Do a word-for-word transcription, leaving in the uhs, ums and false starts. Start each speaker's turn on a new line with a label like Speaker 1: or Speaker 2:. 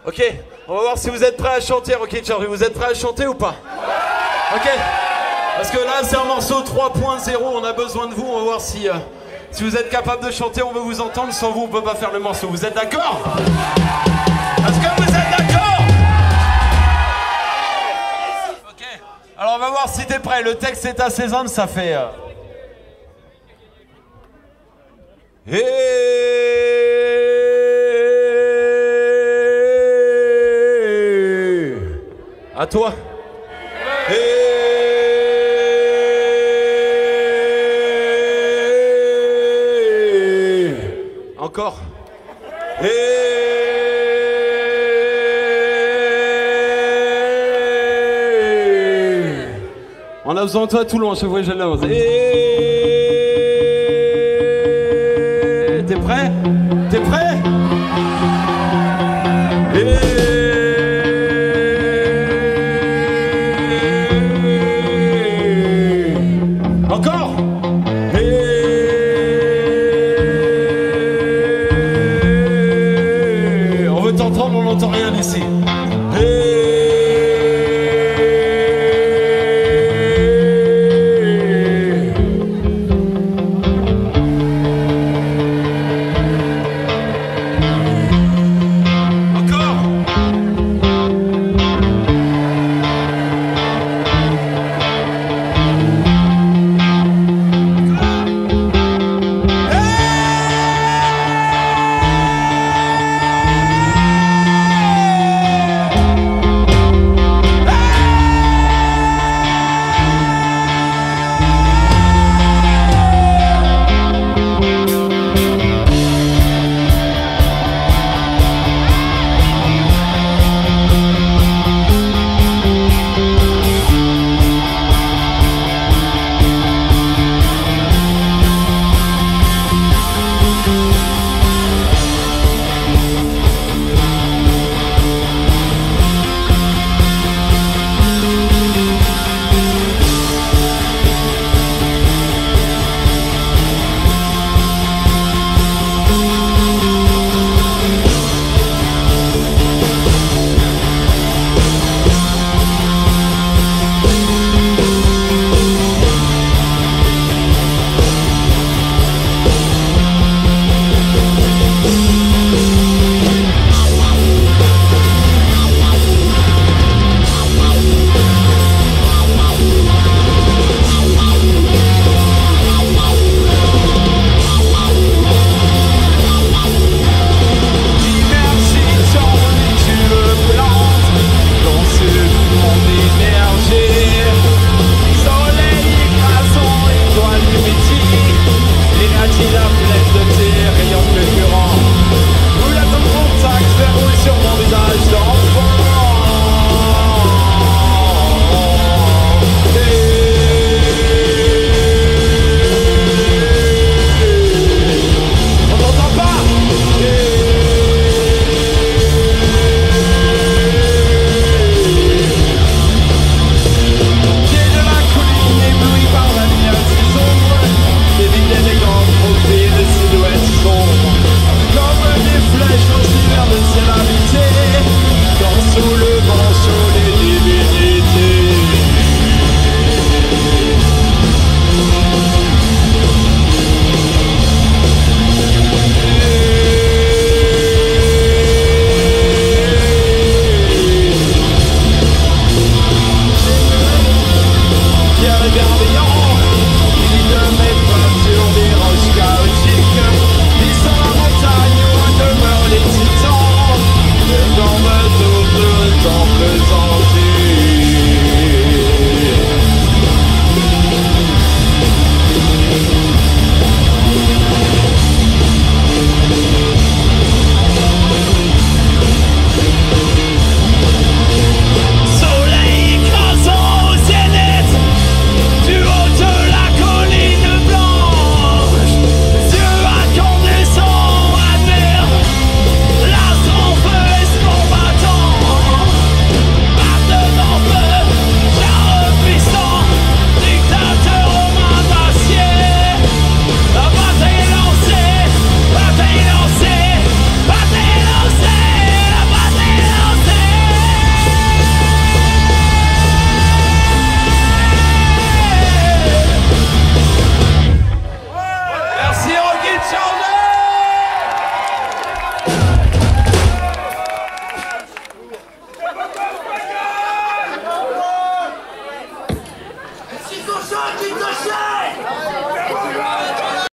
Speaker 1: Ok, on va voir si vous êtes prêts à chanter. Ok, Charlie, vous êtes prêts à chanter ou pas? Ok. Parce que là, c'est un morceau trois point zéro, on a besoin de vous. On va voir si, euh, si vous êtes capable de chanter. On veut vous entendre. Sans vous, on peut pas faire le morceau. Vous êtes d'accord? Est-ce que vous êtes d'accord? Ok. Alors, on va voir si t'es prêt. Le texte est assez simple, ça fait... Euh... Et... À toi. Et... Encore. Et... On a besoin de toi tout le long, je vois que je l'avance. Et... T'es prêt? T'es prêt? Et... Encore. Et... On veut t'entendre, on n'entend rien d'ici. Et...
Speaker 2: Ricochet.